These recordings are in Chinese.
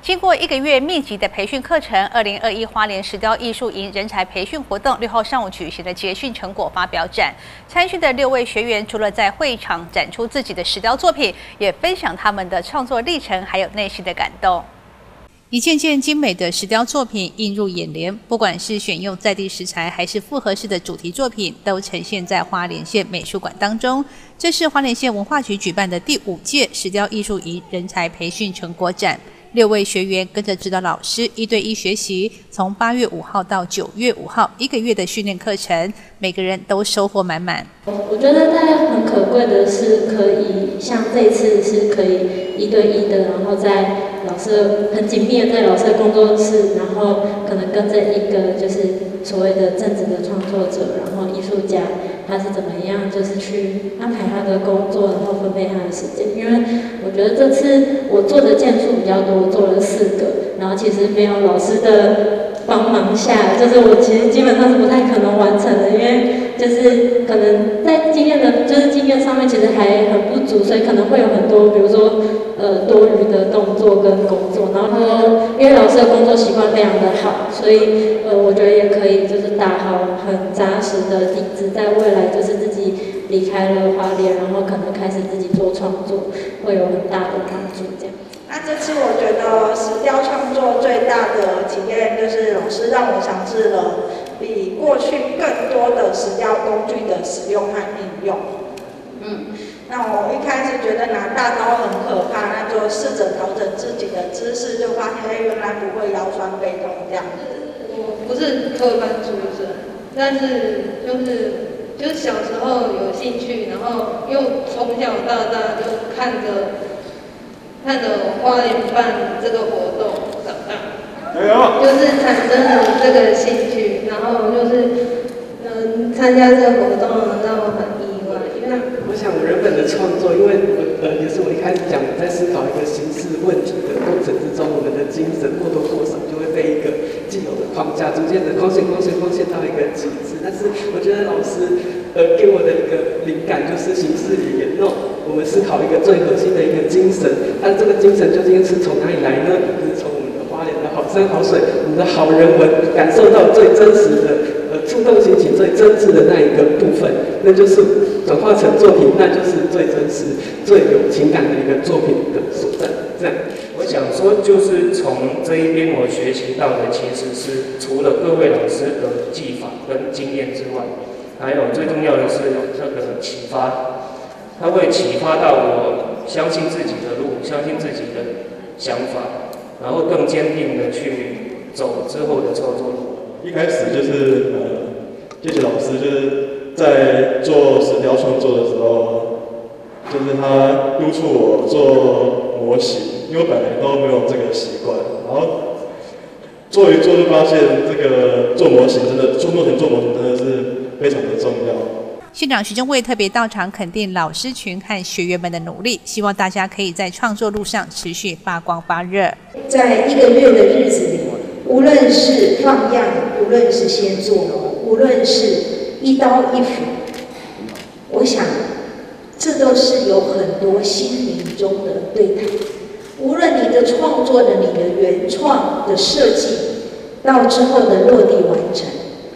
经过1个月密集的培训课程，2021花莲石雕艺术营人才培训活动6号上午举行的结训成果发表展。参训的6位学员，除了在会场展出自己的石雕作品，也分享他们的创作历程，还有内心的感动。一件件精美的石雕作品映入眼帘，不管是选用在地食材，还是复合式的主题作品，都呈现在花莲县美术馆当中。这是花莲县文化局举办的第5届石雕艺术营人才培训成果展。6位学员跟着指导老师1对1学习，从8月5号到9月5号1个月的训练课程，每个人都收获满满。 我觉得大家很可贵的是，可以像这次是可以1对1的，然后在老师很紧密的在老师的工作室，然后可能跟着一个就是所谓的正职的创作者，然后艺术家，他是怎么样就是去安排他的工作，然后分配他的时间。因为我觉得这次我做的件数比较多，我做了4个，然后其实没有老师的帮忙下，就是我其实基本上是不太可能完成的，因为就是可能在经验上面其实还很不足，所以可能会有很多比如说多余的动作跟工作，然后因为老师的工作习惯非常的好，所以我觉得也可以就是打好很扎实的底子，在未来就是自己离开了花莲，然后可能开始自己做创作，会有很大的帮助这样。 那这次我觉得石雕创作最大的体验就是老师让我尝试了比过去更多的石雕工具的使用和应用。那我一开始觉得拿大刀很可怕，那就试着调整自己的姿势，就发现原来不会腰酸背痛这样子。 我不是科班出身，但是就是小时候有兴趣，然后又从小到大就看着花莲办这个活动长大，就是产生了这个兴趣，然后就是参加这个活动让我很意外，因为我想我原本的创作，因为也是我一开始讲，我在思考一个形式问题的过程之中，我们的精神或多或少就会被一个既有的框架逐渐的框限到一个极致。但是我觉得老师给我的一个灵感就是形式语言我们思考一个最核心的一个精神，但这个精神究竟是从哪里来呢？就是从我们的花莲的好山好水，我们的好人文，感受到最真实的触动心情最真挚的那一个部分，那就是转化成作品，那就是最真实、最有情感的一个作品的所在。这样， 我想说，就是从这一边我学习到的，其实是除了各位老师的技法跟经验之外，还有最重要的是这个启发，它会启发到我相信自己的路，相信自己的想法，然后更坚定的去走之后的创作路。 一开始就是谢谢老师，就是在做石雕创作的时候，就是他督促我做模型，因为我本来都没有这个习惯，然后做一做就发现这个做模型真的做模型真的是非常的重要。 县长徐正卫特别到场肯定老师群和学员们的努力，希望大家可以在创作路上持续发光发热。 在1个月的日子里，无论是放样，无论是先做，无论是一刀一斧，我想这都是有很多心灵中的对谈。无论你的创作的你的原创的设计，到之后的落地完成，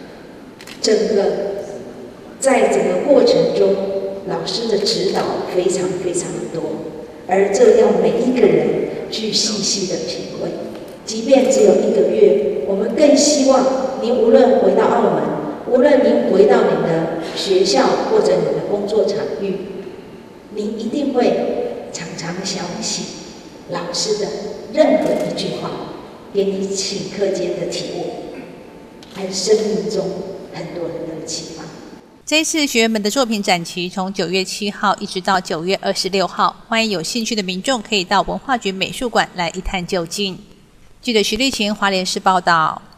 在整个过程中，老师的指导非常多，而这要每一个人去细细的品味。即便只有1个月，我们更希望您无论回到澳门，无论您回到你的学校或者你的工作场域，您一定会常常想起老师的任何一句话，给你顷刻间的体悟，还有生命中很多的启发。 这一次学员们的作品展期从9月7号一直到9月26号，欢迎有兴趣的民众可以到文化局美术馆来一探究竟。记者徐丽琴，花莲市报道。